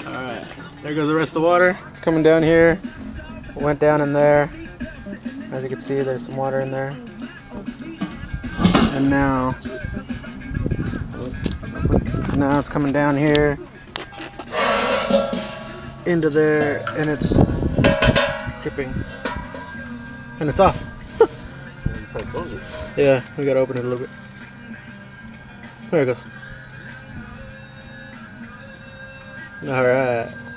Alright, there goes the rest of the water. It's coming down here. Went down in there. As you can see, there's some water in there. And now it's coming down here into there, and it's dripping. And it's off. Yeah, we gotta open it a little bit. There it goes. Alright.